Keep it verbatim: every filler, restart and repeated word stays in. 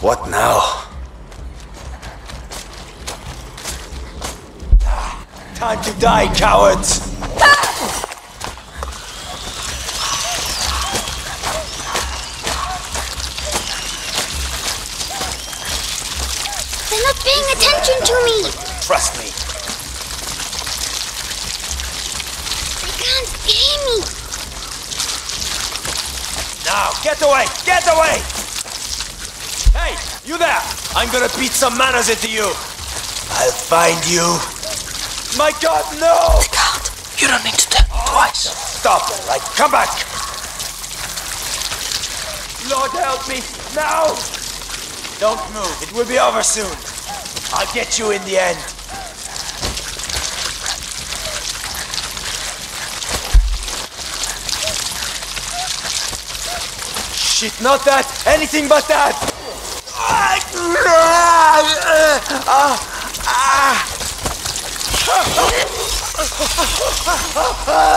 What now? Time to die, cowards! They're not paying attention to me! Trust me. They can't hear me! Now, get away! Get away! Hey, you there! I'm gonna beat some manners into you! I'll find you! My God, no! They can't. You don't need to tell me twice. Stop, all right? Come back! Lord help me! Now! Don't move. It will be over soon. I'll get you in the end. Shit, not that! Anything but that! Ah! Ah!